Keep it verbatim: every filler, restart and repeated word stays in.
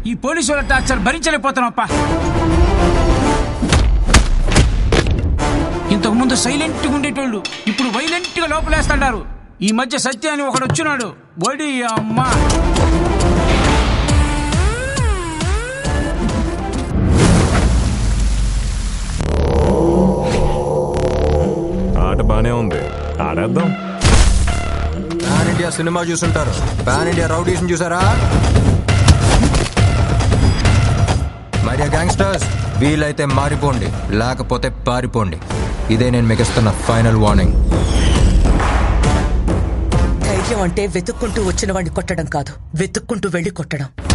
ఈ పోలీసు వాళ్ళ టార్చర్ భరించలేకపోతున్నాం. ఇంతకు ముందు సైలెంట్ గా ఉండేటోళ్ళు ఇప్పుడు వైలెంట్ గా లోపలేస్తాడారు. ఈ మధ్య సత్య అని ఒకడు వచ్చినాడు. బోడి అమ్మా ఆట బానే ఉంది, ఆడేద్దాం. పాన్ ఇండియా సినిమా చూసుంటారు, పాన్ ఇండియా రౌడీస్ చూసారా? మై గ్యాంగ్స్టర్స్, వీలైతే మారిపోండి, లేకపోతే పారిపోండి. ఇదే నేను మీకు ఇస్తున్న ఫైనల్ వార్నింగ్. ధైర్యం అంటే వెతుక్కుంటూ వచ్చిన వాడిని కొట్టడం కాదు, వెతుక్కుంటూ వెళ్ళి కొట్టడం.